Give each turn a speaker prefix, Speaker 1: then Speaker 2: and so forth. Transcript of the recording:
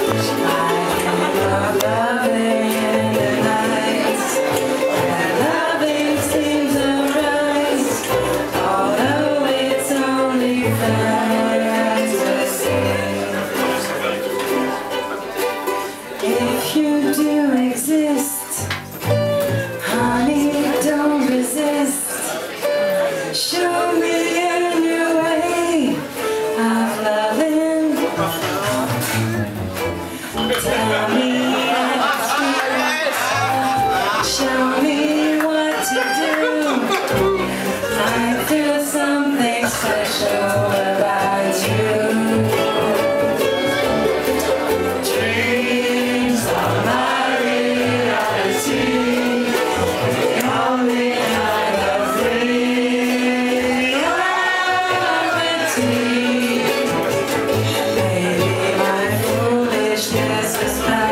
Speaker 1: If you do exist, honey, don't resist. Show me a new way of loving. Tell me show me what to do. I feel something special about you. Dreams are my reality, the only kind of reality. Maybe my foolishness is bad.